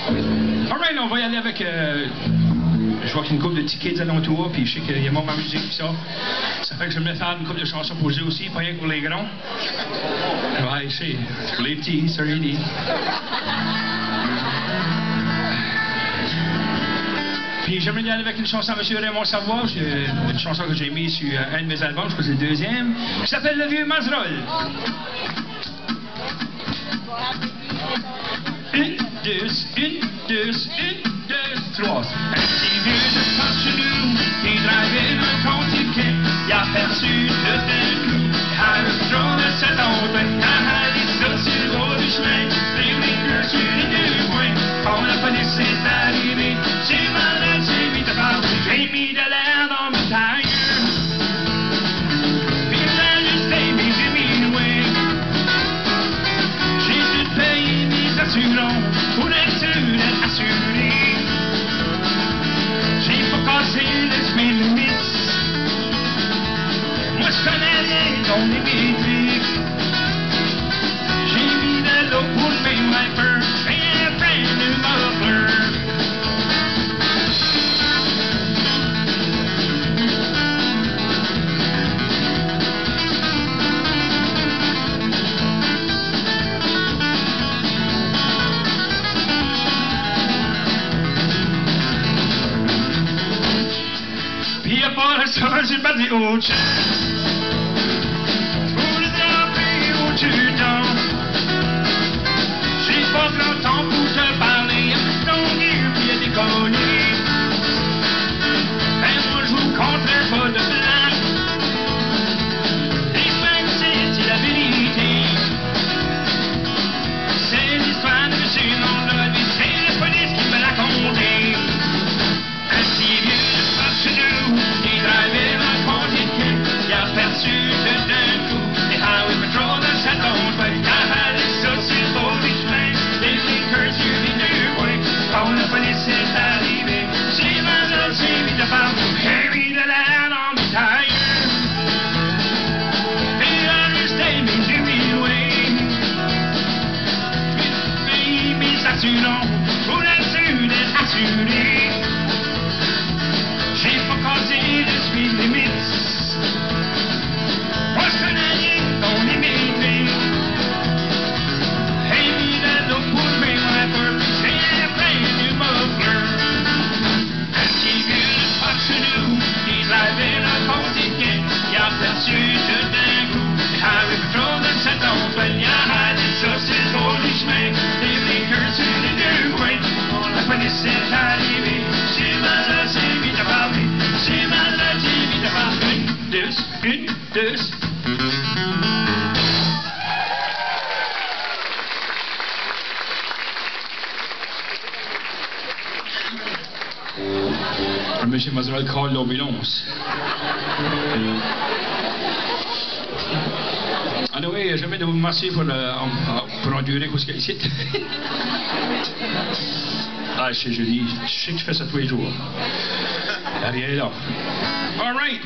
Alright, on va y aller avec... je vois qu'il y a une couple de petits kids alentour, puis je sais qu'il y a mon ma musique, pis ça. Ça fait que je vais me faire une couple de chansons pour eux aussi, pas rien que pour les grands. Ouais, c'est pour les petits, ça dit. Puis j'aimerais y aller avec une chanson à M. Raymond Savoie, une chanson que j'ai mise sur un de mes albums, je crois que c'est le deuxième, qui s'appelle Le Vieux Mazerolles. 1, 2, 1, 2, 1, 2, 3. Un petit vieux de par chez nous, qui drivait un cantiquet, il a perçu tout d'un coup, il a le drôle de cet autre, il a allé ça sur le bord du chemin, les blinkers sur les deux points, quand la police est arrivée, j'ai malade, j'ai mis de part, j'ai mis de l'air dans mes tailleurs, puis l'ajusté mes demi-loués, j'ai tout payé mes assurants, pour être sûr d'être assuré. J'ai pas cassé les speed limits. Moi je connais rien dans les métriques. J'ai mis de l'eau pour mes wipers et un brand new muffler. Puis à part ça, j'ai pas dit autre chose. Pour le draper au-dessus d'en. J'ai pas grand temps pour te parler. Ton Dieu qui est déconné. Ben moi je vous compterai pas de blague. Les femmes c'est la vérité. C'est l'histoire de M. Landry. C'est la police qui me l'a conté. Un petit vieux de par chez nous. Il drivait un cantiquet, il a perçu tout d'un coup les highway patrol de sa tombe, il a allé ça sur le bord du chemin, les blinkers sur les deux points, quand la police est arrivée, j'ai mal, j'ai mis de part, j'ai mis de l'air dans mes tailleurs, et ajusté mes demi-loués, puis mes assurants, pour être sûr d'être assuré. J'ai pas cassé les speed limits. Moi je connais rien dans les métriques. J'ai mis de l'eau pour mes wipers, puis j'ai un brand new muffler. Un petit vieux de par chez nous, qui drivait un cantiquet, il a perçu tout d'un coup les highway patrol de cet endroit, il a allé ça sur le bord du chemin, les blinkers sur les deux coins, quand la police est arrivée, j'ai mal, j'ai mis de parler. J'ai mal, j'ai mis de part. 1, 2, 1, 2. Monsieur Mazerolles call l'ambulance. Anyway, je vais vous remercier pour endurer ce qu'il y a ici. Ah, je sais, je dis, je sais que tu fais ça tous les jours. Rien là. All right.